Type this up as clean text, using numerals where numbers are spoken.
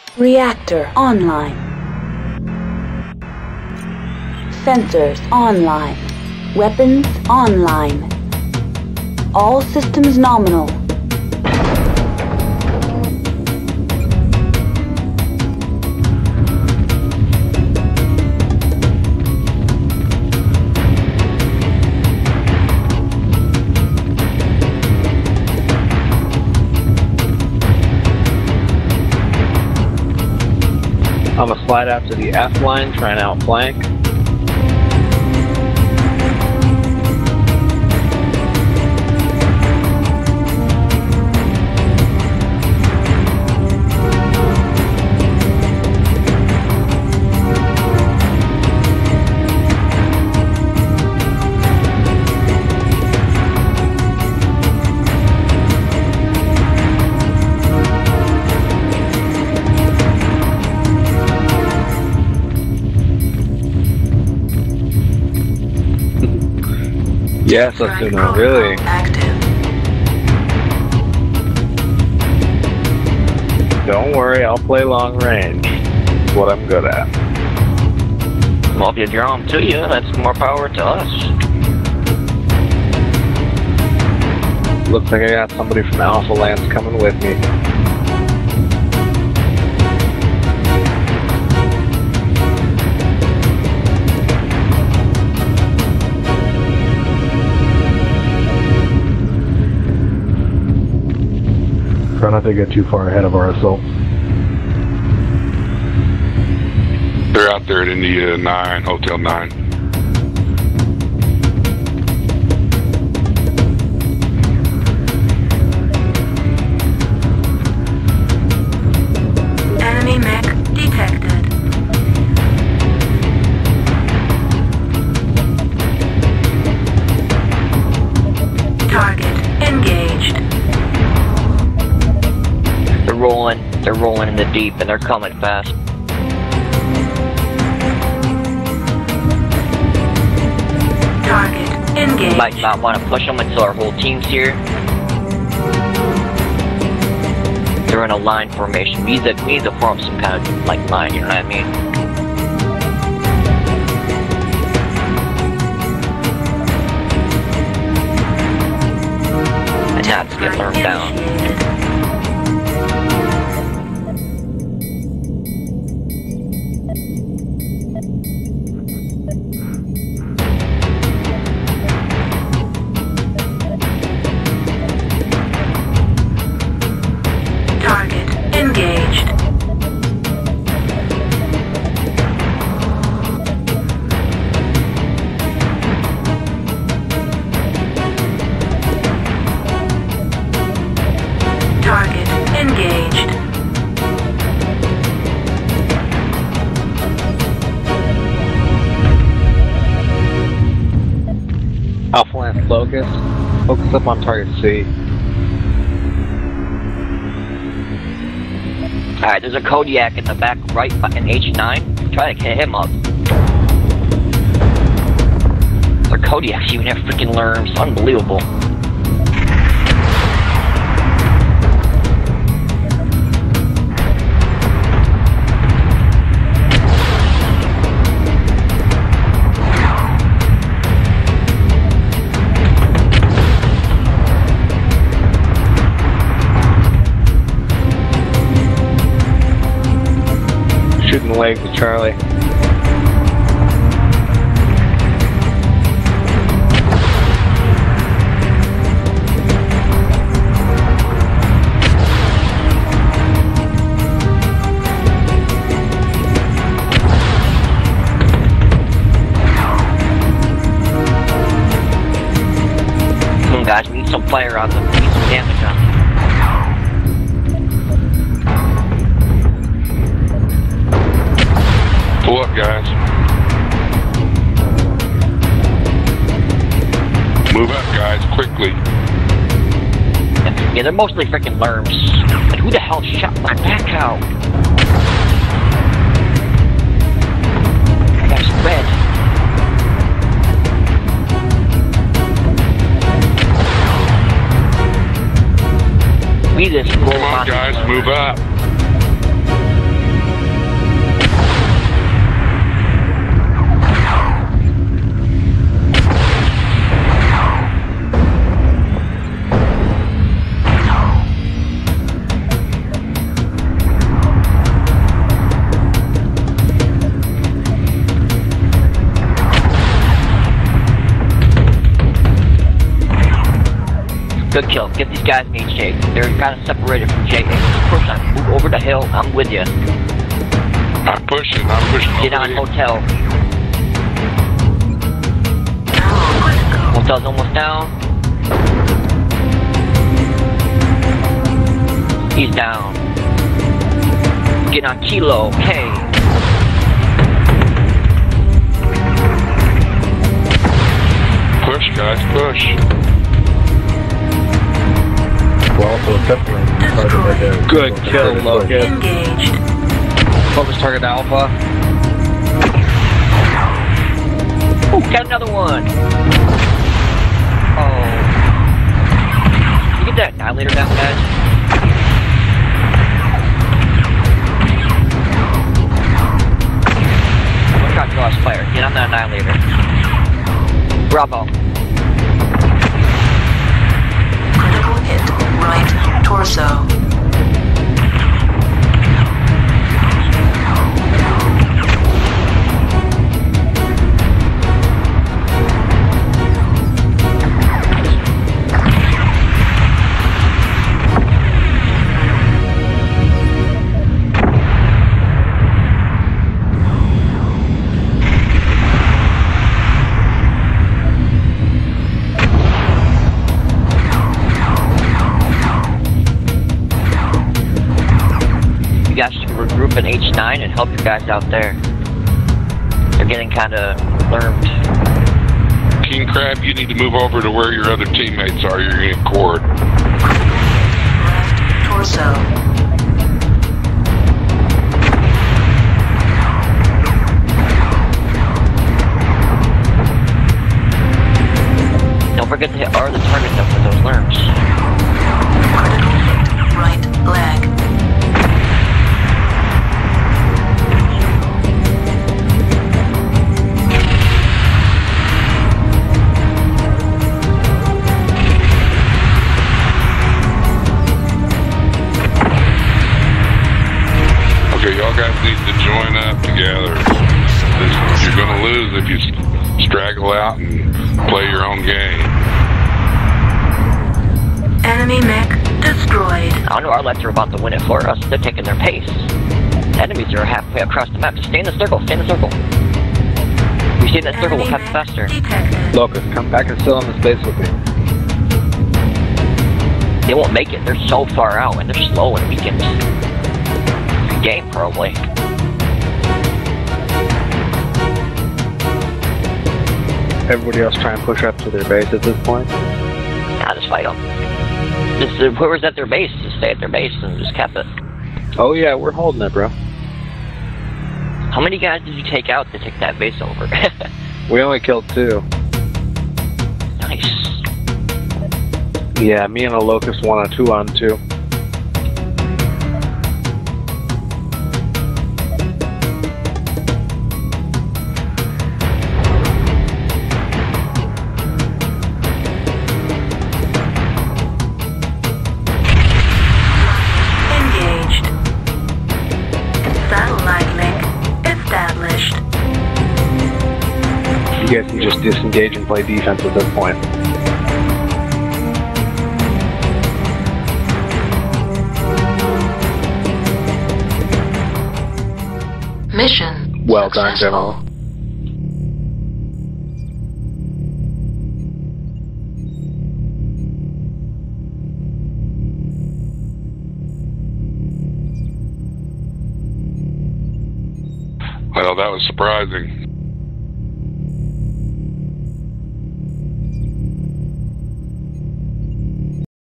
Reactor online. Sensors online. Weapons online. All systems nominal. I'm gonna slide out to the F line, try and outflank. Yes, let's do that, really. Don't worry, I'll play long range. It's what I'm good at. Well, if you draw them to you, that's more power to us. Looks like I got somebody from Alpha Lance coming with me. Try not to get too far ahead of our assault. They're out there at India 9, Hotel 9. Enemy mech detected. Target engaged. They're rolling in the deep and they're coming fast. Target engaged. Might not want to push them until our whole team's here. They're in a line formation. We need to form some kind of like line, you know what I mean? And not to get burned down. Engaged. Target engaged. Alpha Lance focus. Focus up on target C. Alright, there's a Kodiak in the back right in H9. Try to hit him up. Their Kodiaks even have freaking lerms. Unbelievable. Shooting the legs of Charlie. Come on guys, we need some fire on them. We need some damage on them. Pull up, guys. Move up, guys, quickly. Yeah, they're mostly freaking lerms. Like, who the hell shot my back out? That guy's red. We just roll Come on, guys, move up. Good kill. Get these guys in HJ. They're kind of separated from JA. Push on. Move over the hill. I'm with you. I'm pushing. Get on over hotel. Hotel's almost down. He's down. Get on Kilo. Okay. Push, guys, push. We're also separating target right there. Good kill, Locust. Engaged. Focus target Alpha. Oh, got another one. Oh. You get that annihilator down, guys? One shot draws fire. Get on that annihilator. Bravo. Critical hit. Right torso. You guys should regroup in H9 and help your guys out there. They're getting kind of learned. King Crab, you need to move over to where your other teammates are. You're going to get cord. Left torso. Don't forget to hit R the target though for those learns. Critical hit. Right leg. Okay, y'all guys need to join up together. You're going to lose if you straggle out and play your own game. Enemy mech destroyed. I know our lets are about to win it for us. They're taking their pace. Enemies are halfway across the map. Just stay in the circle. Stay in the circle. If you stay in that circle, we'll have it faster. Detected. Locust, come back and sit on the space with me. They won't make it. They're so far out and they're slow and weakened. Game probably. Everybody else try and push up to their base at this point. Nah, just fight them. Just whoever's at their base, just stay at their base and just cap it. Oh yeah, we're holding it, bro. How many guys did you take out to take that base over? We only killed 2. Nice. Yeah, me and a Locust won a 2-on-2. Engaged. Satellite link established. You guys can just disengage and play defense at this point. Mission Well done, successful. General. Well, that was surprising.